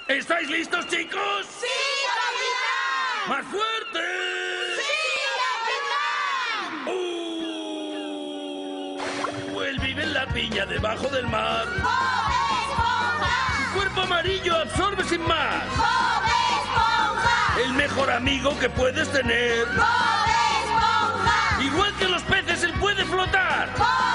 ¿Estáis listos, chicos? ¡Sí, capitán! ¡Más fuerte! ¡Sí, capitán! Él vive en la piña debajo del mar. ¡Bob Esponja! Su cuerpo amarillo absorbe sin más. ¡Bob Esponja! El mejor amigo que puedes tener. ¡Bob Esponja! Igual que los peces, él puede flotar. ¡Bob